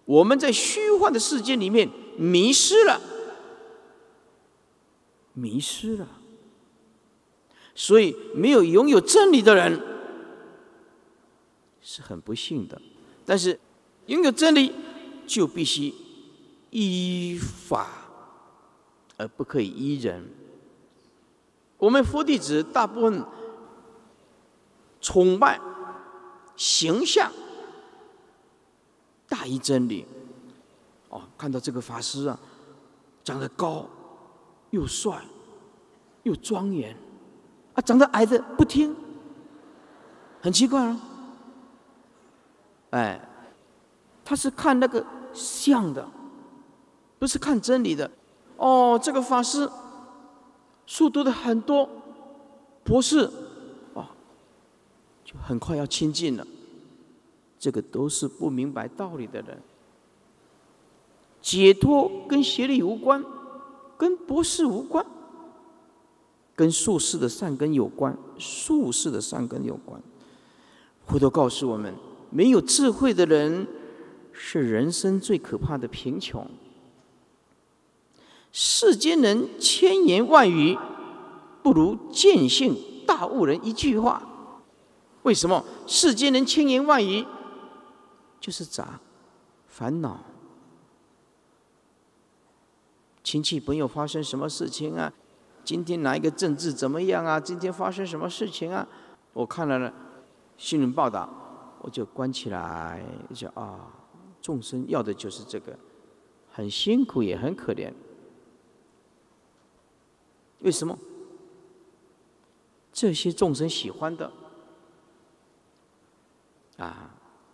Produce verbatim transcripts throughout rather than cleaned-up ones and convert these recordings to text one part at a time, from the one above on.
我们在虚幻的世界里面迷失了，迷失了。所以，没有拥有真理的人是很不幸的。但是，拥有真理就必须依法，而不可以依人。我们佛弟子大部分崇拜形象大于真理。哦，看到这个法师啊，长得高，又帅，又庄严，啊，长得矮的不听，很奇怪啊。哎，他是看那个像的，不是看真理的。哦，这个法师书读的很多，博士，哦，就很快要亲近了。这个都是不明白道理的人。解脱跟学历无关，跟博士无关，跟术士的善根有关，术士的善根有关。佛陀告诉我们，没有智慧的人是人生最可怕的贫穷。世间人千言万语，不如见性大悟人一句话。为什么？世间人千言万语，就是杂烦恼。亲戚朋友发生什么事情啊？今天哪一个政治怎么样啊？今天发生什么事情啊？我看了新闻报道，我就关起来，就啊，众生要的就是这个，很辛苦也很可怜。为什么？这些众生喜欢的啊，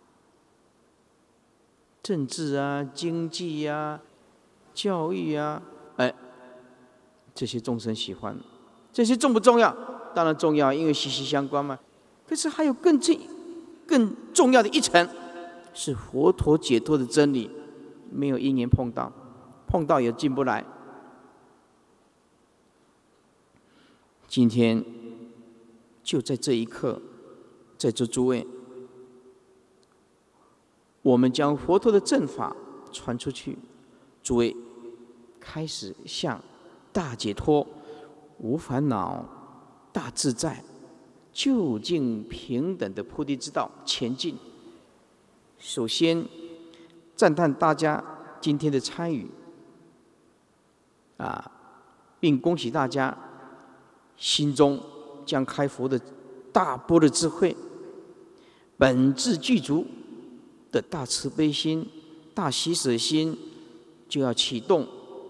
政治啊、经济啊、教育啊，哎，这些众生喜欢，这些重不重要？当然重要，因为息息相关嘛。可是还有更重、更重要的一层，是佛陀解脱的真理，没有因缘碰到，碰到也进不来。今天就在这一刻，在座诸位，我们将佛陀的正法传出去，诸位开始向大解脱、无烦恼、大自在、究竟平等的菩提之道前进。首先，赞叹大家今天的参与，啊，并恭喜大家心中将开佛的大般若智慧、本质具足的大慈悲心、大喜舍心就要启动。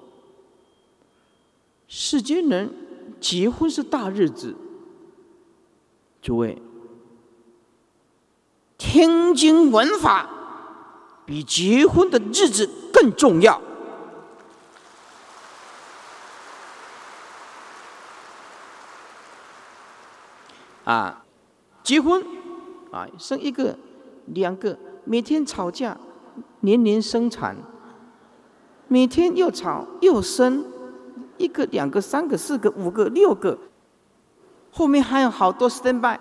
世间人结婚是大日子，诸位，听经闻法比结婚的日子更重要。啊，结婚啊，生一个、两个，每天吵架，年年生产，每天又吵又生，一个、两个、三个、四个、五个、六个，后面还有好多 stand by，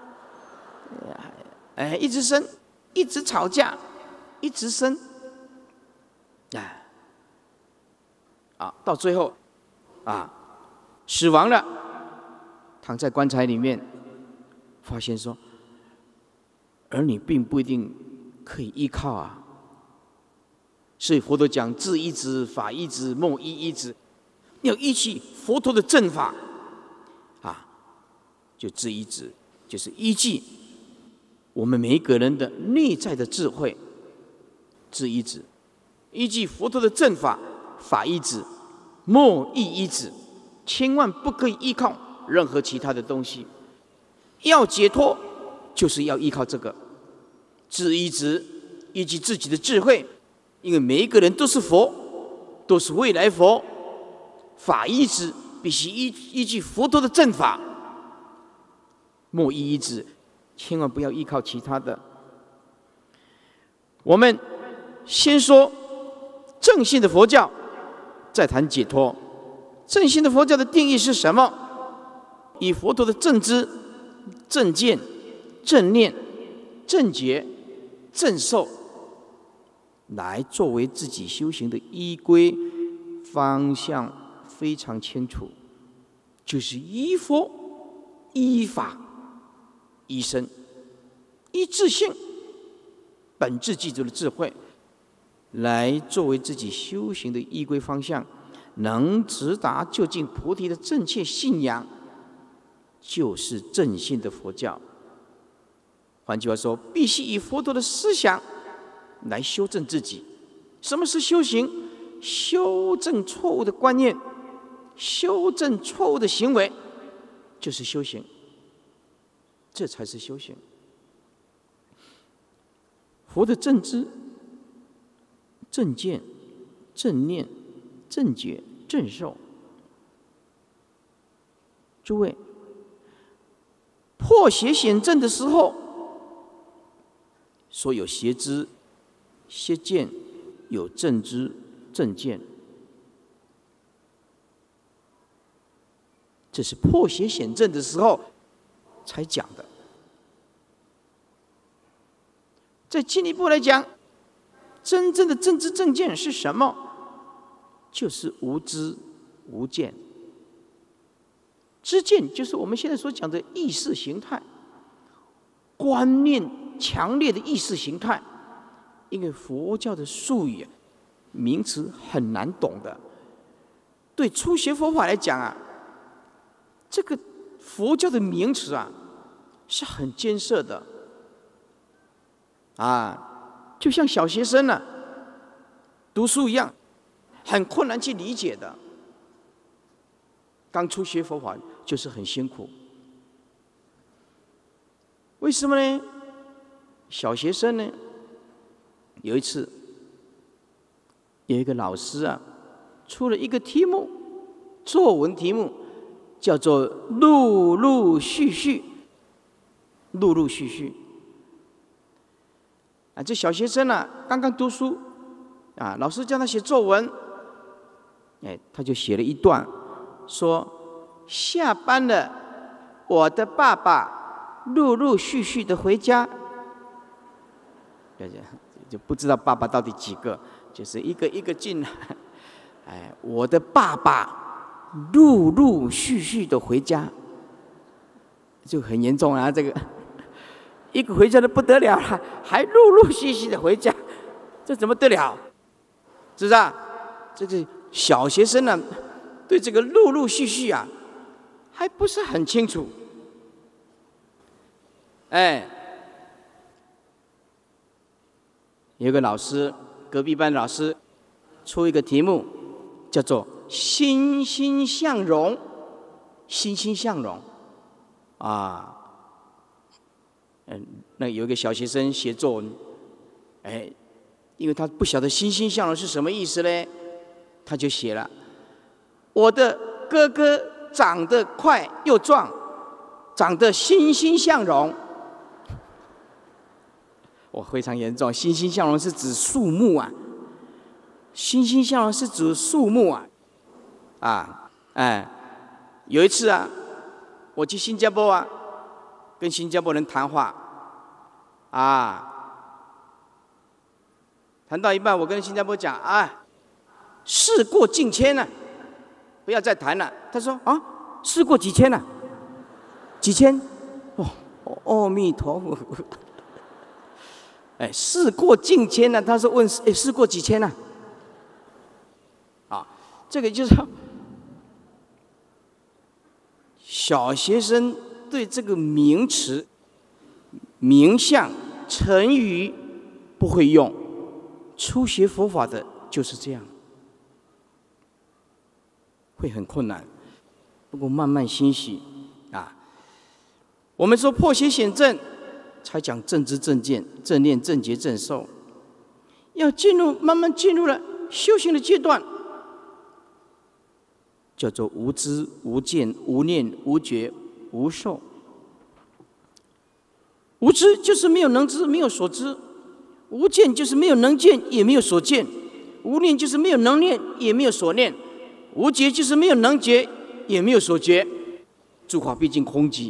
哎，一直生，一直吵架，一直生，哎，啊，到最后，啊，死亡了，躺在棺材里面。发现说，儿女并不一定可以依靠啊。所以佛陀讲智依止、法依止、梦依依止，要依据佛陀的正法啊，就智依止，就是依据我们每一个人的内在的智慧，智依止，依据佛陀的正法，法依止，梦亦依止，千万不可以依靠任何其他的东西。要解脱，就是要依靠这个智依止，依据自己的智慧，因为每一个人都是佛，都是未来佛。法依止必须依依据佛陀的正法，莫依依止，千万不要依靠其他的。我们先说正信的佛教，再谈解脱。正信的佛教的定义是什么？以佛陀的正知、正见、正念、正觉、正受来作为自己修行的依归，方向非常清楚，就是依佛、依法、依身、依自性，本质具足的智慧，来作为自己修行的依归方向，能直达究竟菩提的正确信仰，就是正信的佛教。换句话说，必须以佛陀的思想来修正自己。什么是修行？修正错误的观念，修正错误的行为，就是修行。这才是修行。佛的正知、正见、正念、正觉、正受，诸位，破邪显正的时候，说有邪知、邪见，有正知、正见，这是破邪显正的时候才讲的。再进一步来讲，真正的正知正见是什么？就是无知无见。知见就是我们现在所讲的意识形态，观念强烈的意识形态。因为佛教的术语、名词很难懂的，对初学佛法来讲啊，这个佛教的名词啊是很艰涩的啊，就像小学生呢、啊、读书一样，很困难去理解的。刚初学佛法就是很辛苦，为什么呢？小学生呢，有一次有一个老师啊，出了一个题目，作文题目叫做“陆陆续续”，陆陆续续。啊，这小学生啊，刚刚读书，啊，老师叫他写作文，哎，他就写了一段，说下班了，我的爸爸陆陆续续的回家，就不知道爸爸到底几个，就是一个一个进来，哎，我的爸爸陆陆续续的回家，就很严重啊，这个。一个回家的不得了了，还陆陆续续的回家，这怎么得了？是不是啊？这个小学生呢、啊，对这个陆陆续续啊，还不是很清楚。哎，有个老师，隔壁班老师出一个题目，叫做“欣欣向荣”，欣欣向荣，啊。嗯，那有一个小学生写作文，哎，因为他不晓得欣欣向荣是什么意思呢，他就写了：我的哥哥长得快又壮，长得欣欣向荣。我非常严重，欣欣向荣是指树木啊，欣欣向荣是指树木啊，啊，哎，有一次啊，我去新加坡啊。跟新加坡人谈话，啊，谈到一半，我跟新加坡讲啊，事过境迁了、啊，不要再谈了。他说啊，事过几千了、啊？几千？哦，阿弥陀佛。哎，事过境迁了、啊，他说问，哎，事过几千了、啊？啊，这个就是小学生。对这个名词、名相、成语不会用，初学佛法的就是这样，会很困难。不过慢慢欣喜啊。我们说破邪显正，才讲正知正见、正念正觉正受，要进入慢慢进入了修行的阶段，叫做无知、无见、无念、无觉。无受，无知就是没有能知，没有所知；无见就是没有能见，也没有所见；无念就是没有能念，也没有所念；无觉就是没有能觉，也没有所觉。诸法毕竟空寂，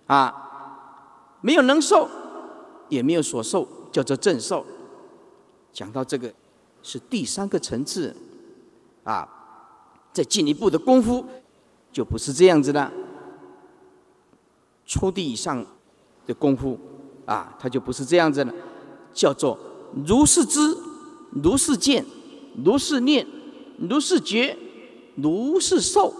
啊，没有能受，也没有所受，叫做正受。 讲到这个是第三个层次啊，再进一步的功夫就不是这样子了。初地以上的功夫啊，它就不是这样子了，叫做如是知、如是见、如是念、如是觉、如是受。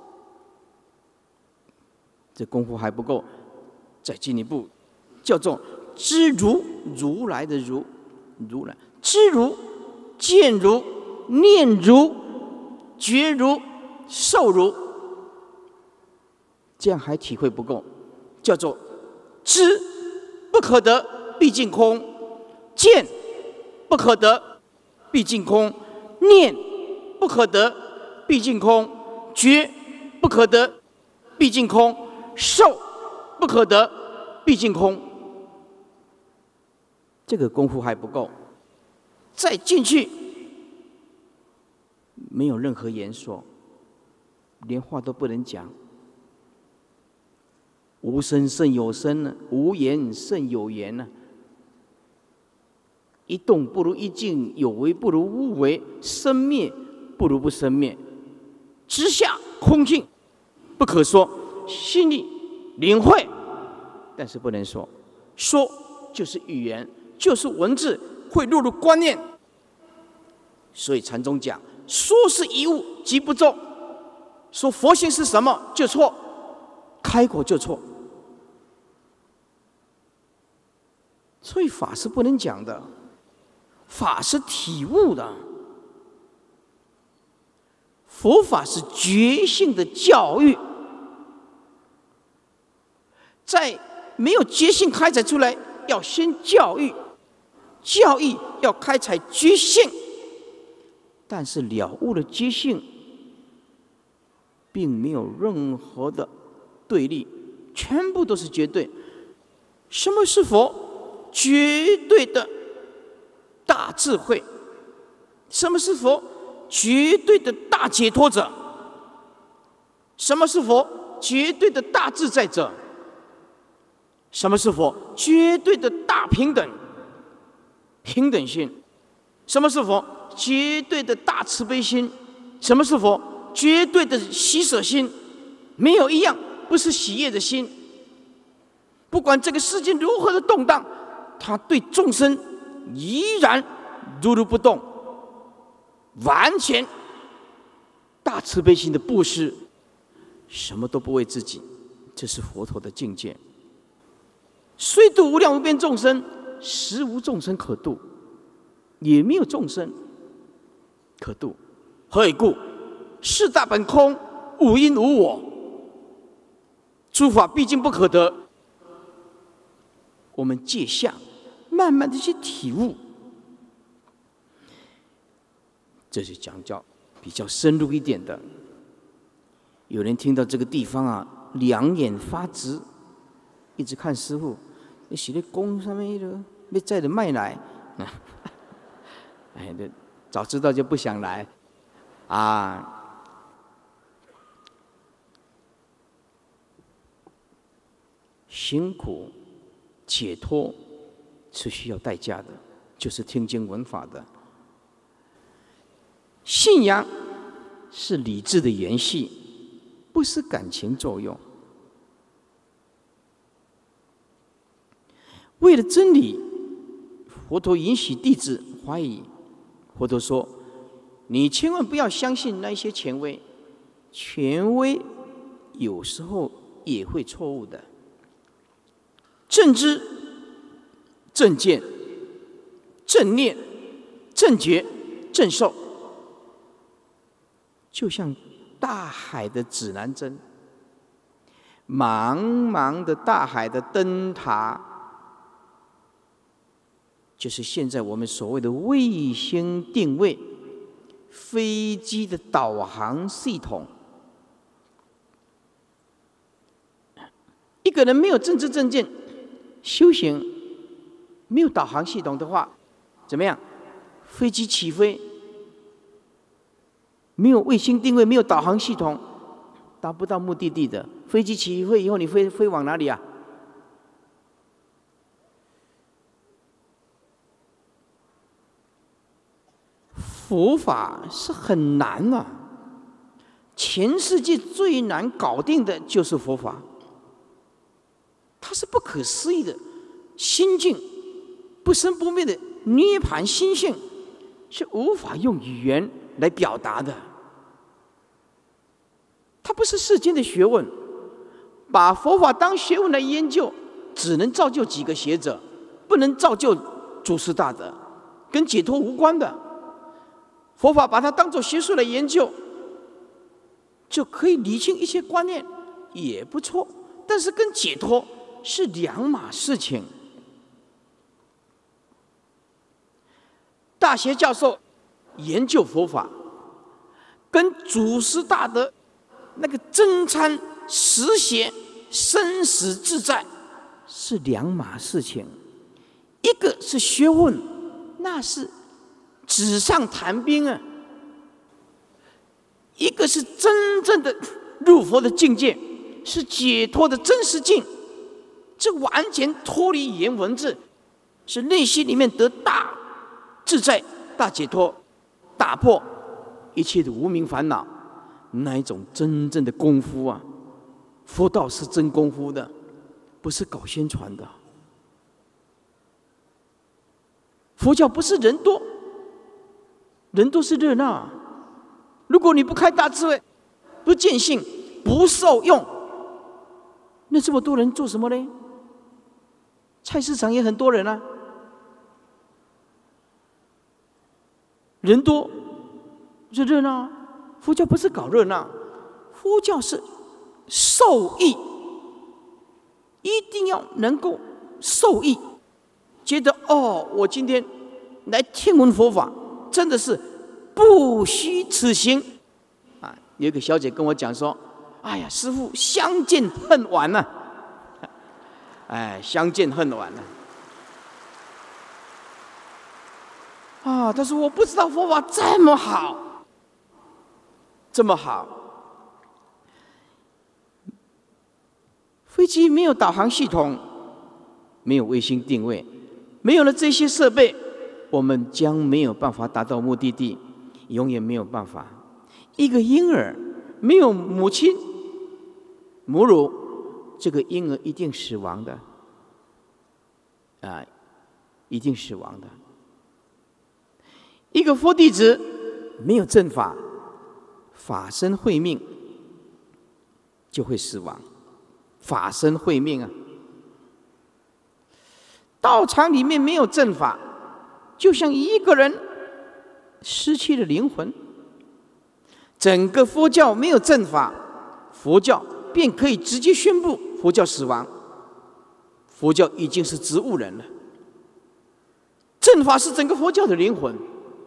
这功夫还不够，再进一步，叫做知如，如来的如，如来知如、见如、念如、觉如、受如。这样还体会不够，叫做知不可得，毕竟空；见不可得，毕竟空；念不可得，毕竟空；觉不可得，毕竟空；受不可得，毕竟空。这个功夫还不够，再进去没有任何言说，连话都不能讲。无声胜有声呢，无言胜有言呢。一动不如一静，有为不如无为，生灭不如不生灭。知下空性不可说，心里领会，但是不能说。说就是语言，就是文字，会落入观念。所以禅宗讲，说是一物，即不中。说佛性是什么就错，开口就错。所以法是不能讲的，法是体悟的，佛法是觉性的教育，在没有觉性开采出来，要先教育，教育要开采觉性，但是了悟了觉性，并没有任何的对立，全部都是绝对。什么是佛？绝对的大智慧。什么是佛？绝对的大解脱者。什么是佛？绝对的大自在者。什么是佛？绝对的大平等，平等心。什么是佛？绝对的大慈悲心。什么是佛？绝对的喜舍心。没有一样不是喜悦的心。不管这个世界如何的动荡，他对众生依然如如不动，完全大慈悲心的布施，什么都不为自己，这是佛陀的境界。虽度无量无边众生，实无众生可度，也没有众生可度。何以故？四大本空，无因无我，诸法毕竟不可得。我们借相慢慢的去体悟，这是讲教比较深入一点的。有人听到这个地方啊，两眼发直，一直看师父，你是在讲什么了？要载着麦来？哎，早知道就不想来啊。辛苦解脱是需要代价的，就是听经闻法的。信仰是理智的延续，不是感情作用。为了真理，佛陀允许弟子怀疑。佛陀说：“你千万不要相信那些权威，权威有时候也会错误的。正知、正见、正念、正觉、正受，就像大海的指南针，茫茫的大海的灯塔，就是现在我们所谓的卫星定位、飞机的导航系统。一个人没有正知正见，修行没有导航系统的话，怎么样？飞机起飞没有卫星定位，没有导航系统，达不到目的地的。飞机起飞以后，你飞飞往哪里啊？ 佛法是很难啊，全世界最难搞定的就是佛法，它是不可思议的心境，不生不灭的涅槃心性，是无法用语言来表达的。它不是世间的学问，把佛法当学问来研究，只能造就几个学者，不能造就诸师大德，跟解脱无关的。佛法把它当作学术来研究，就可以理清一些观念，也不错。但是跟解脱是两码事情。大学教授研究佛法，跟祖师大德那个真参实学生死自在是两码事情。一个是学问，那是纸上谈兵啊；一个是真正的入佛的境界，是解脱的真实境。这完全脱离语言文字，是内心里面得大自在、大解脱，打破一切的无明烦恼，那一种真正的功夫啊！佛道是真功夫的，不是搞宣传的。佛教不是人多，人多是热闹。如果你不开大智慧，不见性，不受用，那这么多人做什么呢？菜市场也很多人啊，人多是热闹。佛教不是搞热闹，佛教是受益，一定要能够受益。觉得哦，我今天来听闻佛法，真的是不虚此行啊！有一个小姐跟我讲说：“哎呀，师父相见恨晚呐、啊！”哎，相见恨晚了啊！她说：“我不知道佛法这么好，这么好。飞机没有导航系统，没有卫星定位。”没有了这些设备，我们将没有办法达到目的地，永远没有办法。一个婴儿没有母亲母乳，这个婴儿一定死亡的，啊，一定死亡的。一个佛弟子没有正法，法身慧命就会死亡，法身慧命啊。道场里面没有正法，就像一个人失去了灵魂。整个佛教没有正法，佛教便可以直接宣布佛教死亡。佛教已经是植物人了。正法是整个佛教的灵魂。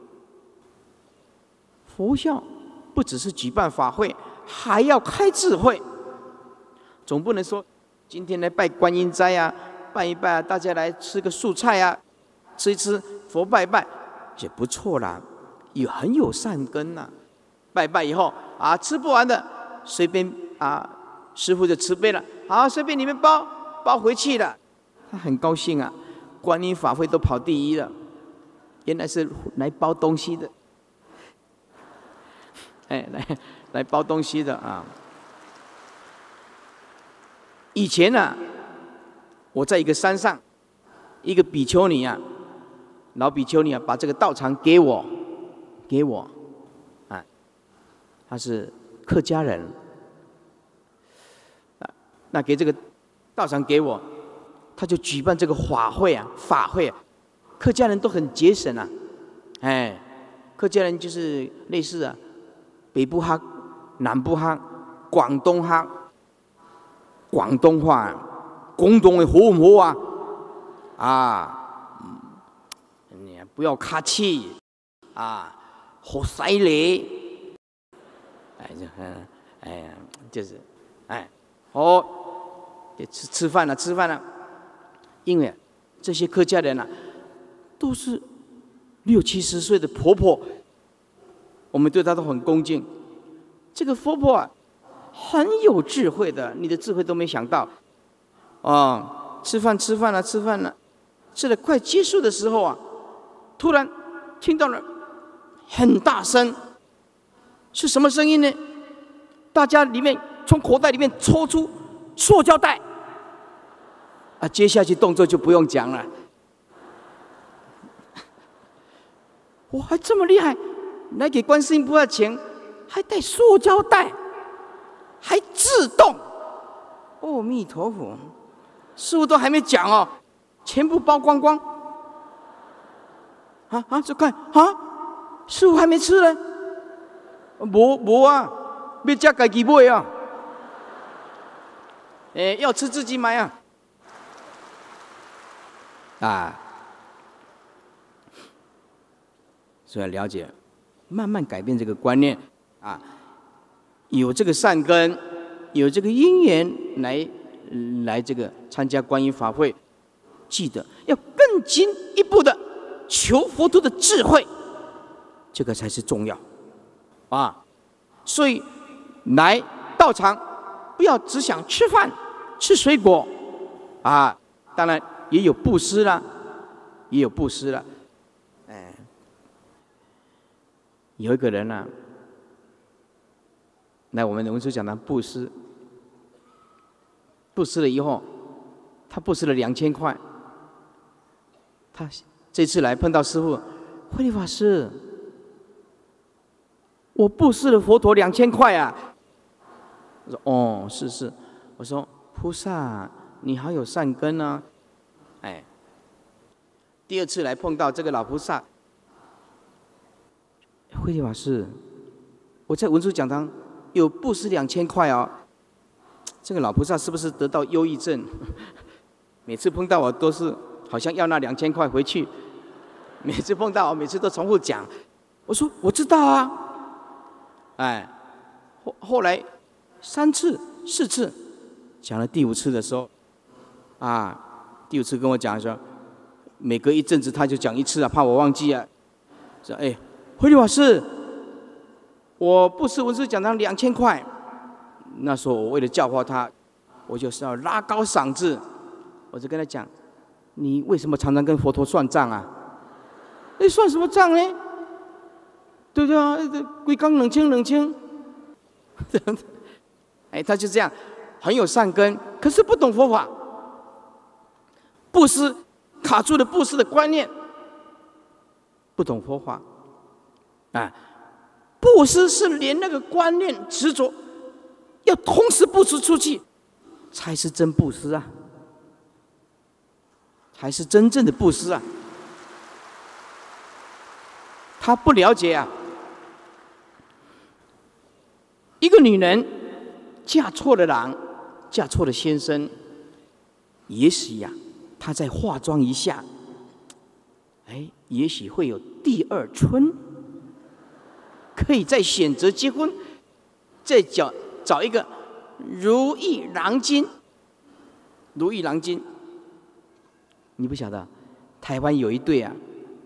佛教不只是举办法会，还要开智慧。总不能说今天来拜观音斋啊，拜一拜啊，大家来吃个素菜啊，吃一吃佛拜拜也不错啦，也很有善根呐、啊。拜拜以后啊，吃不完的随便啊，师父就慈悲了，好，随便你们包包回去了，他很高兴啊。观音法会都跑第一了，原来是来包东西的，哎，来来包东西的啊。以前啊，我在一个山上，一个比丘尼啊，老比丘尼啊，把这个道场给我，给我，啊，他是客家人，啊，那给这个道场给我，他就举办这个法会啊，法会啊，客家人都很节省啊，哎，客家人就是类似啊，北部哈、南部哈、广东哈。广东话，广东的好唔好啊？啊，你不要客氣啊，好犀利！哎，就哎呀，就是，哎，好，吃吃饭了，吃饭了。因为这些客家人啊，都是六七十岁的婆婆，我们对她都很恭敬。这个婆婆啊，很有智慧的，你的智慧都没想到。哦，吃饭吃饭了，吃饭了，吃的快结束的时候啊，突然听到了很大声，是什么声音呢？大家里面从口袋里面抽出塑胶袋，啊，接下去动作就不用讲了。哇，还这么厉害，来给观世音菩萨钱，还带塑胶袋，还自动。阿弥陀佛，师父都还没讲哦，全部包光光。啊啊，就看啊，师父还没吃呢。无无啊，要吃自己买啊。哎、欸，要吃自己买啊。啊，所以要了解，慢慢改变这个观念啊，有这个善根，有这个因缘来来这个参加观音法会，记得要更进一步的求佛陀的智慧，这个才是重要啊。所以来道场不要只想吃饭、吃水果啊，当然也有布施啦，也有布施啦。哎，有一个人啊，来我们文殊讲堂布施，布施了以后，他布施了两千块。他这次来碰到师父，慧律法师，我布施了佛陀两千块啊。我说哦，是是。我说菩萨，你好有善根啊。哎，第二次来碰到这个老菩萨，慧律法师，我在文殊讲堂有布施两千块哦。这个老菩萨是不是得到忧郁症？每次碰到我都是好像要那两千块回去。每次碰到我，每次都重复讲。我说我知道啊。哎，后后来三次、四次，讲了第五次的时候，啊，第五次跟我讲说，每隔一阵子他就讲一次啊，怕我忘记啊。说哎，慧律法师，我布施文殊讲堂两千块。那时候我为了教化他，我就是要拉高嗓子，我就跟他讲，你为什么常常跟佛陀算账啊？哎，算什么账呢？对不对啊？规刚冷清冷清，哎，他就这样，很有善根，可是不懂佛法，布施卡住了布施的观念，不懂佛法，啊，布施是连那个观念执着，要同时布施出去，才是真布施啊，才是真正的布施啊。他不了解啊，一个女人嫁错了郎，嫁错了先生，也许呀、啊，她再化妆一下，哎，也许会有第二春，可以再选择结婚，再找找一个如意郎君。如意郎君，你不晓得，台湾有一对啊，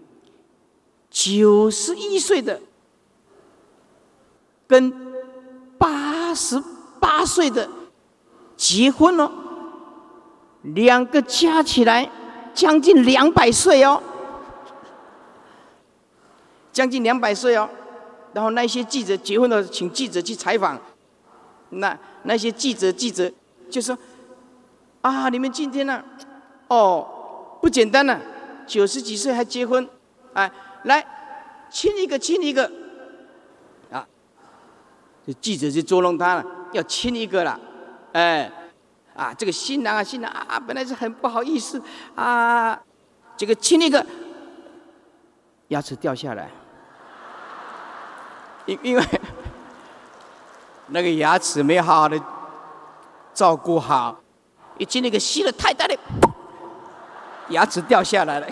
九十一岁的跟八十八岁的结婚了，两个加起来将近两百岁哦，将近两百岁哦。然后那些记者结婚了，请记者去采访，那那些记者记者就说：“啊，你们今天呢、啊，哦，不简单了、啊，九十几岁还结婚，哎。”来，亲一个，亲一个，啊！这记者就捉弄他了，要亲一个了，哎，啊，这个新郎啊，新郎啊，本来是很不好意思啊，这个亲一个，牙齿掉下来，因因为那个牙齿没好好的照顾好，一亲那个吸了太大的，牙齿掉下来了，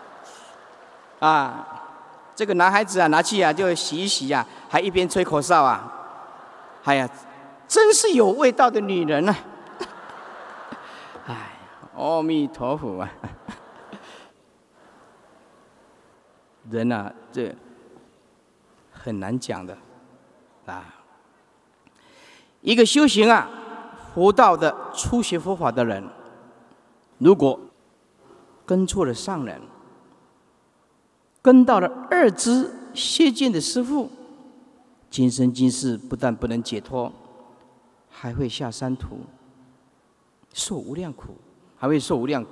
啊！这个男孩子啊，拿去啊就洗一洗啊，还一边吹口哨啊，哎呀，真是有味道的女人啊！哎，阿弥陀佛啊！人啊，这很难讲的啊。一个修行啊，佛道的初学佛法的人，如果跟错了上人，跟到了二支邪见的师父，今生今世不但不能解脱，还会下三途，受无量苦，还会受无量苦。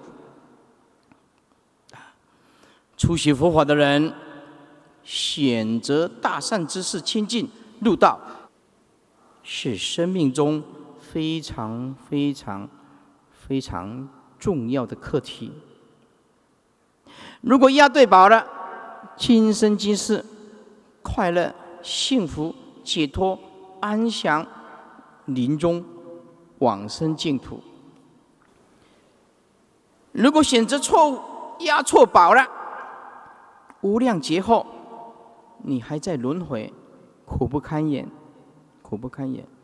初学佛法的人，选择大善知识亲近入道，是生命中非常非常非常重要的课题。如果押对宝了，今生今世快乐、幸福、解脱、安详，临终往生净土。如果选择错误，押错宝了，无量劫后，你还在轮回，苦不堪言，苦不堪言。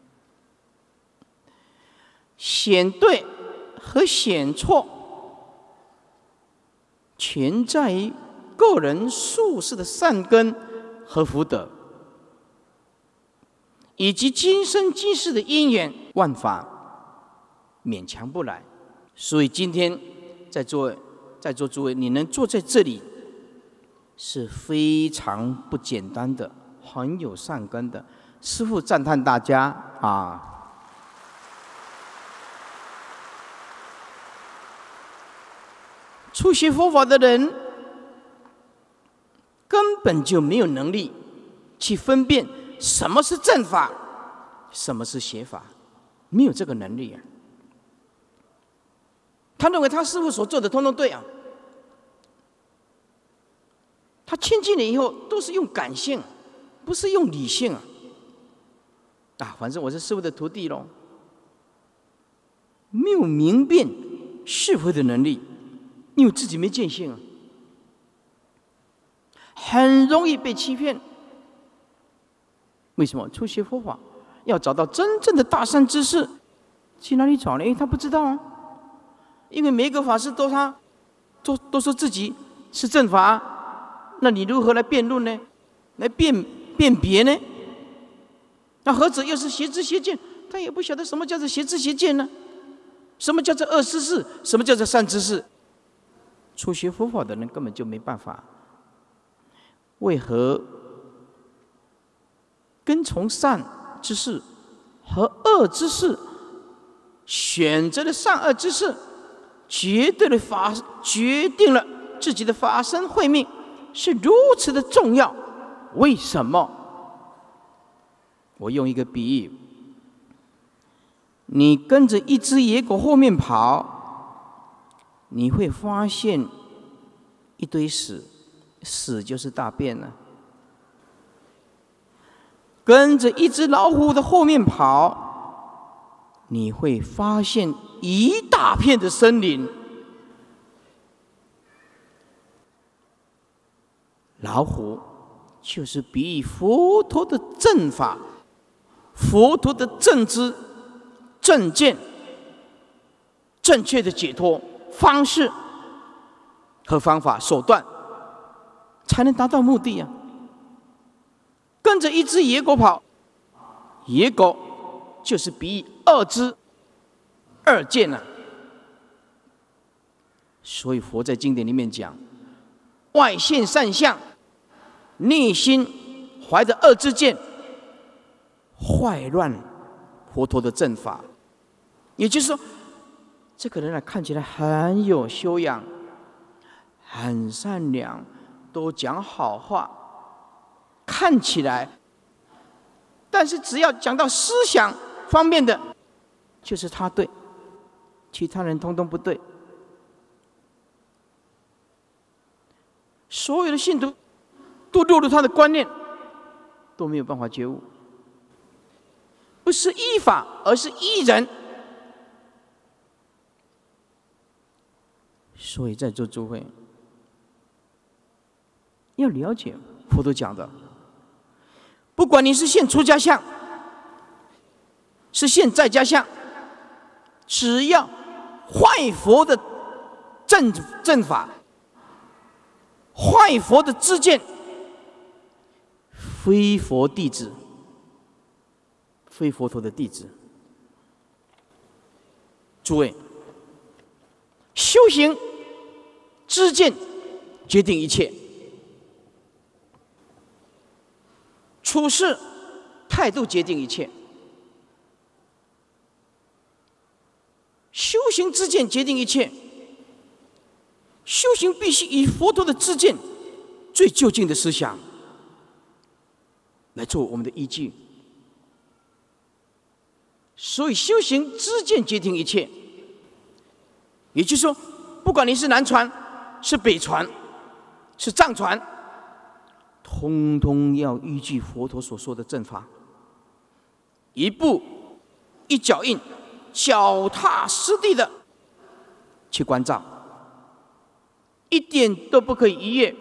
选对和选错，全在于个人宿世的善根和福德，以及今生今世的因缘，万法勉强不来。所以今天在座在座诸位，你能坐在这里，是非常不简单的，很有善根的。师父赞叹大家啊！初学佛法的人根本就没有能力去分辨什么是正法，什么是邪法，没有这个能力啊。他认为他师父所做的通通对啊。他亲近了以后，都是用感性，不是用理性啊。啊，反正我是师父的徒弟咯，没有明辨是非的能力，因为自己没见性啊，很容易被欺骗。为什么？初学佛法要找到真正的大善知识，去哪里找呢？因为他不知道啊。因为每一个法师都他都都说自己是正法啊，那你如何来辩论呢？来辨辨别呢？那何者又是邪知邪见？他也不晓得什么叫做邪知邪见呢？什么叫做恶知识？什么叫做善知识？初学佛法的人根本就没办法。为何跟从善知识和恶知识，选择了善恶知识，绝对的法决定了自己的法身慧命，是如此的重要。为什么？我用一个比喻，你跟着一只野狗后面跑，你会发现一堆屎，屎就是大便了。跟着一只老虎的后面跑，你会发现一大片的森林。老虎就是比喻佛陀的正法，佛陀的正知、正见、正确的解脱方式和方法手段，才能达到目的啊！跟着一只野狗跑，野狗就是比喻二知、二见啊。所以佛在经典里面讲，外现善相，内心怀着恶知见，坏乱佛陀的正法。也就是说，这个人啊，看起来很有修养，很善良，都讲好话，看起来，但是只要讲到思想方面的，就是他对，其他人通通不对。所有的信徒都落入他的观念，都没有办法觉悟。不是依法，而是依人。所以在座诸位要了解佛陀讲的，不管你是现出家相，是现在家相，只要坏佛的正正法，坏佛的知见，非佛弟子，非佛陀的弟子。诸位，修行知见决定一切。 处事态度决定一切，修行知见决定一切。修行必须以佛陀的知见最究竟的思想来做我们的依据。所以修行知见决定一切，也就是说，不管你是南传、是北传、是藏传，通通要依据佛陀所说的正法，一步一脚印，脚踏实地的去关照，一点都不可以逾越，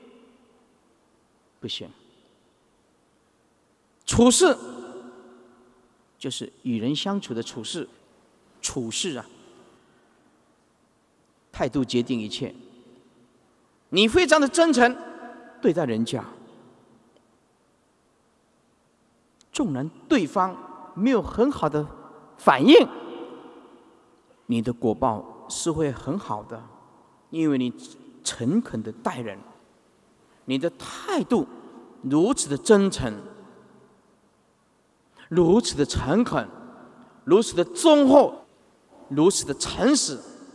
不行。处事就是与人相处的处事，处事啊，态度决定一切。你非常的真诚对待人家，纵然对方没有很好的反应，你的果报是会很好的，因为你诚恳的待人，你的态度如此的真诚，如此的诚恳，如此的忠厚，如此的诚实。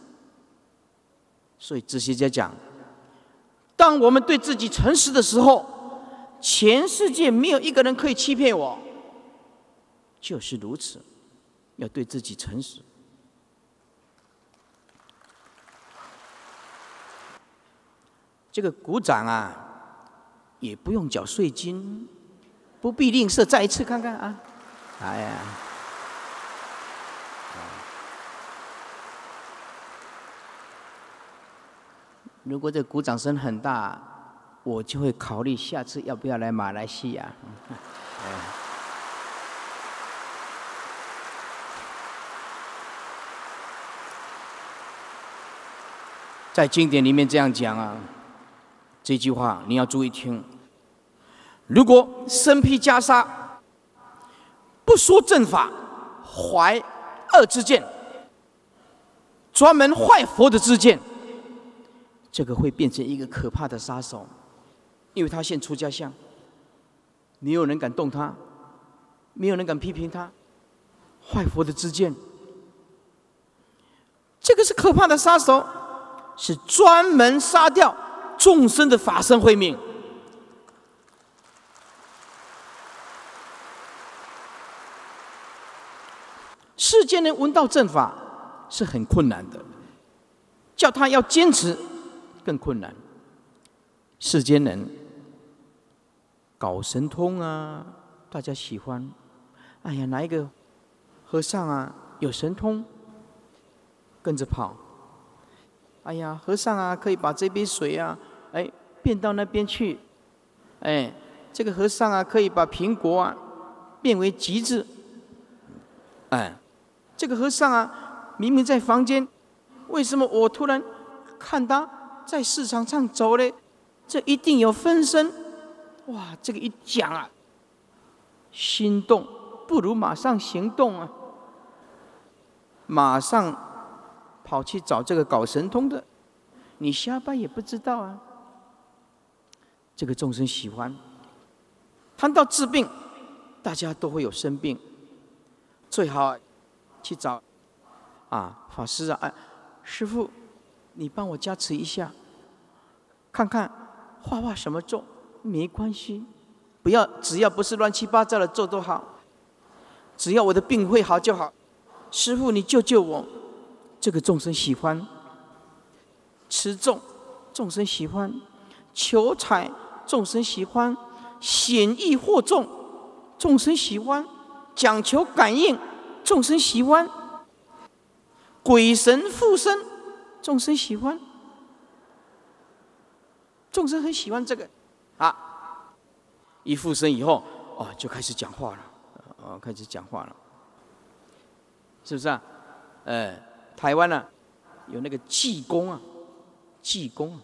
所以哲学家讲，当我们对自己诚实的时候，全世界没有一个人可以欺骗我。就是如此，要对自己诚实。这个鼓掌啊，也不用缴税金，不必吝啬。再一次看看啊！哎呀，如果这鼓掌声很大，我就会考虑下次要不要来马来西亚。在经典里面这样讲啊，这句话你要注意听。如果身披袈裟，不说正法，怀恶之见，专门坏佛的之见，这个会变成一个可怕的杀手，因为他现出家相，没有人敢动他，没有人敢批评他，坏佛的之见，这个是可怕的杀手，是专门杀掉众生的法身慧命。世间人闻到正法是很困难的，叫他要坚持更困难。世间人搞神通啊，大家喜欢。哎呀，哪一个和尚啊有神通，跟着跑。哎呀，和尚啊，可以把这杯水啊，哎，变到那边去。哎，这个和尚啊，可以把苹果啊变为橘子。哎，这个和尚啊，明明在房间，为什么我突然看他在市场上走嘞？这一定有分身。哇，这个一讲啊，心动，不如马上行动啊！马上跑去找这个搞神通的，你瞎掰也不知道啊。这个众生喜欢，谈到治病，大家都会有生病，最好去找啊法师啊，哎，师父，你帮我加持一下，看看画画什么咒，没关系，不要只要不是乱七八糟的咒都好，只要我的病会好就好。师父，你救救我！这个众生喜欢持咒，众生喜欢求财，众生喜欢显易惑众，众生喜欢讲求感应，众生喜欢鬼神附身，众生喜欢，众生很喜欢这个啊！一附身以后，哦，就开始讲话了，哦，开始讲话了，是不是啊？呃。台湾呢、啊，有那个济公啊，济公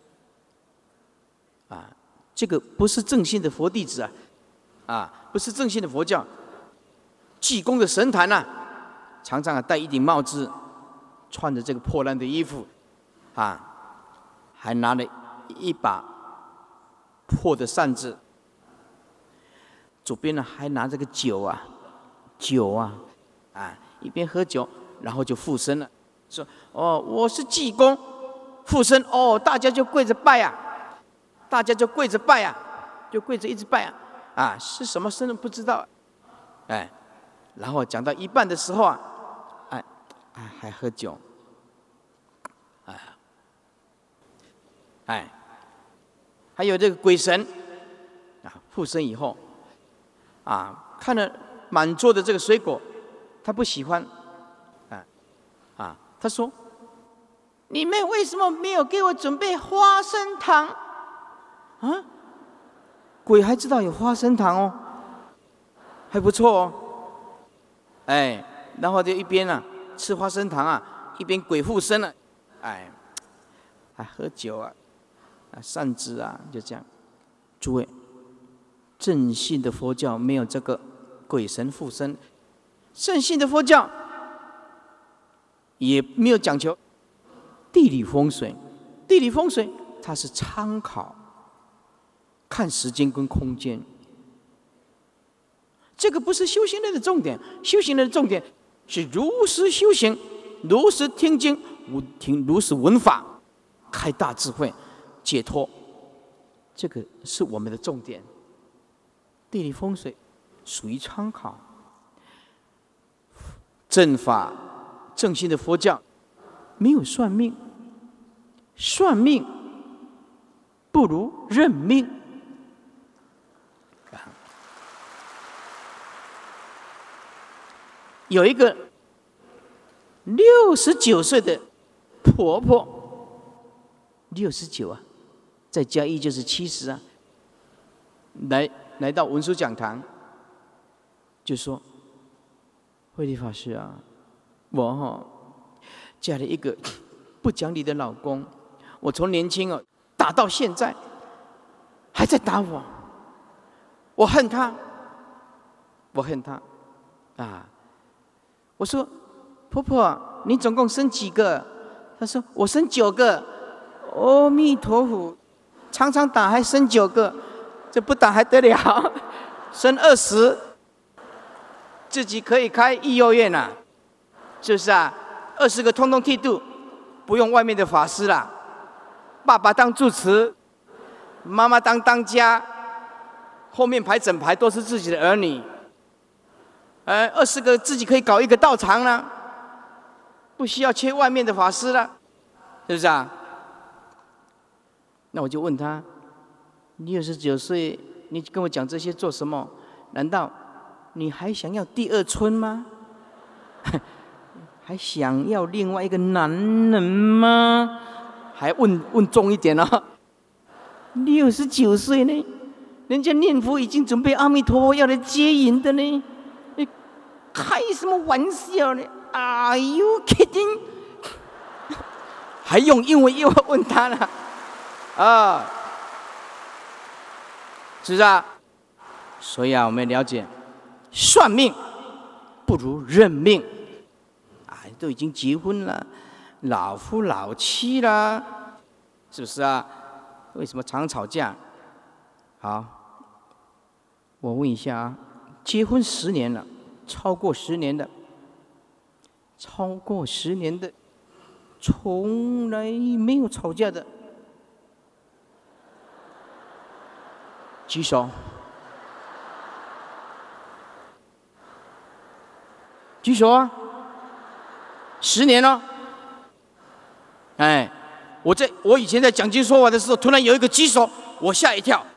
啊，啊，这个不是正信的佛弟子啊，啊，不是正信的佛教。济公的神坛呐、啊，常常啊戴一顶帽子，穿着这个破烂的衣服，啊，还拿了一把破的扇子， 左边呢还拿着个酒啊，酒啊，啊，一边喝酒，然后就附身了，说：“哦，我是济公。”附身哦，大家就跪着拜啊，大家就跪着拜啊，就跪着一直拜啊，啊，是什么身不知道，哎，然后讲到一半的时候啊，哎，哎还喝酒，哎，哎，还有这个鬼神啊，附身以后啊，看了满桌的这个水果，他不喜欢，啊啊，他说：“你们为什么没有给我准备花生糖？”啊，鬼还知道有花生糖哦，还不错哦。哎，然后就一边啊吃花生糖啊，一边鬼附身了，哎，还喝酒啊，啊善知啊，就这样。诸位，正信的佛教没有这个鬼神附身，正信的佛教也没有讲求地理风水，地理风水它是参考，看时间跟空间。这个不是修行人的重点，修行人的重点是如实修行，如实听经，听如实闻法，开大智慧，解脱。这个是我们的重点。地理风水属于参考，正法正信的佛教没有算命。算命不如认命。有一个六十九岁的婆婆，六十九啊，再加一就是七十啊，来来到文殊讲堂，就说：“慧理法师啊，我哈、哦、嫁了一个不讲理的老公。”我从年轻哦打到现在，还在打我，我恨他，我恨他，啊！我说婆婆，你总共生几个？她说我生九个。阿弥陀佛，常常打还生九个，这不打还得了？生二十，自己可以开育幼院了，是不是啊？二十个通通剃度，不用外面的法师啦。爸爸当住持，妈妈当当家，后面排整排都是自己的儿女。呃，二十个自己可以搞一个道场了，不需要缺外面的法师了，是不是啊？那我就问他：你六十九岁，你跟我讲这些做什么？难道你还想要第二春吗？还想要另外一个男人吗？还问问重一点哦，六十九岁呢，人家念佛已经准备阿弥陀佛要来接引的呢，你开什么玩笑呢 ？Are you kidding？ 还用英文又问他了，啊，是不是啊？所以啊，我们了解，算命不如认命，啊，都已经结婚了。老夫老妻啦，是不是啊？为什么常吵架？好，我问一下啊，结婚十年了，超过十年的，超过十年的，从来没有吵架的，举手。举手啊！十年了。哎，我在我以前在讲经说法的时候，突然有一个举手，我吓一跳。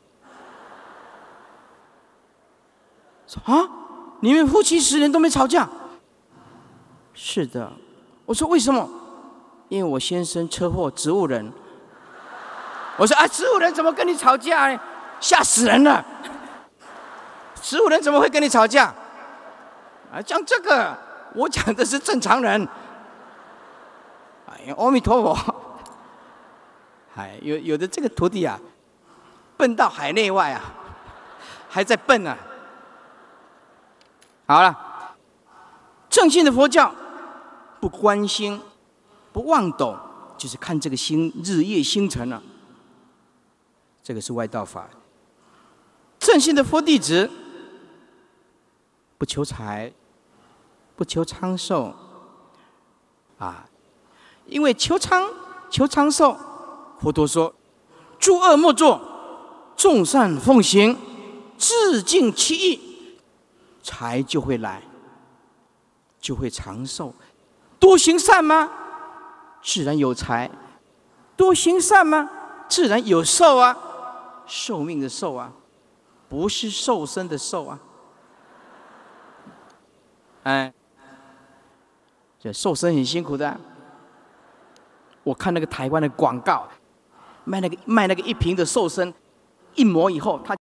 说啊，你们夫妻十年都没吵架？是的。我说为什么？因为我先生车祸，植物人。我说啊，植物人怎么跟你吵架呢？吓死人了！植物人怎么会跟你吵架？啊，讲这个，我讲的是正常人。哎，阿弥陀佛！哎，有有的这个徒弟啊，笨到海内外啊，还在笨啊。好了，正信的佛教不观星，不望斗，就是看这个星日夜星辰啊。这个是外道法。正信的佛弟子不求财，不求长寿，啊，因为求长求长寿，佛陀说：诸恶莫作，众善奉行，自尽其意，财就会来，就会长寿。多行善吗？自然有财。多行善吗？自然有寿啊，寿命的寿啊，不是瘦身的瘦啊。哎，这瘦身很辛苦的啊。我看那个台湾的广告，卖那个卖那个一瓶的瘦身，一抹以后，他